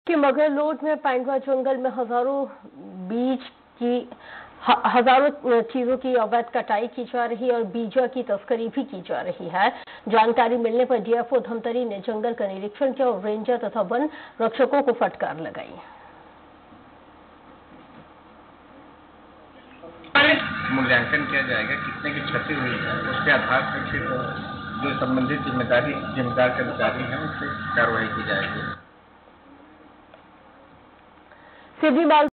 कि मगरलोड में पैंगवा जंगल में हजारों चीजों की अवैध कटाई की जा रही है और बीजा की तस्करी भी की जा रही है। जानकारी मिलने पर डीएफओ धमतरी ने जंगल का निरीक्षण किया और रेंजर तथा वन रक्षकों को फटकार लगाई। मूल्यांकन किया जाएगा कितने की क्षति हुई है, उसके आधार पर फिर जो संबंधित जिम्मेदार कर्मचारी हैं उनसे कार्रवाई की जाएगी।